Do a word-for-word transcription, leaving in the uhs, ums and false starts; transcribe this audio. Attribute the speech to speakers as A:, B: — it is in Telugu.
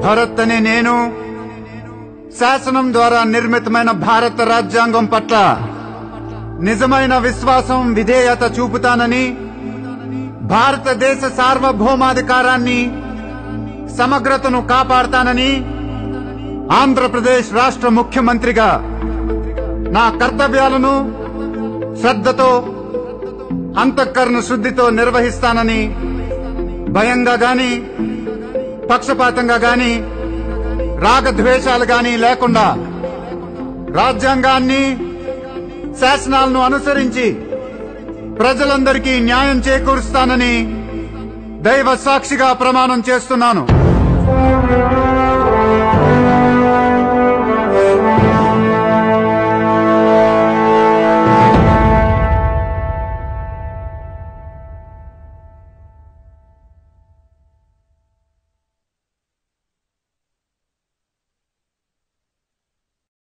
A: భరత్ అనే నేను శాసనం ద్వారా నిర్మితమైన భారత రాజ్యాంగం పట్ల నిజమైన విశ్వాసం విధేయత చూపుతానని, భారతదేశ సార్వభౌమాధికారాన్ని సమగ్రతను కాపాడతానని ఆంధ్రప్రదేశ్ రాష్ట్ర ముఖ్యమంత్రిగా నా కర్తవ్యాలను శ్రద్ధతో అంతఃకరణ శుద్ధితో నిర్వహిస్తానని భయంగా గాని పక్షపాతంగా గాని రాగద్వేషాలు గాని లేకుండా రాజ్యాంగాన్ని శాసనాలను అనుసరించి ప్రజలందరికీ న్యాయం చేకూరుస్తానని దైవ సాక్షిగా ప్రమాణం చేస్తున్నాను.